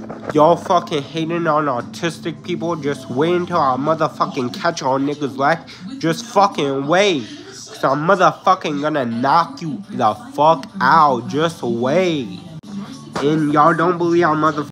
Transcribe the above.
Y'all fucking hating on autistic people. Just wait until I motherfucking catch all niggas like. Just fucking wait. Cause I'm motherfucking gonna knock you the fuck out. Just wait. And y'all don't believe I'm motherfucking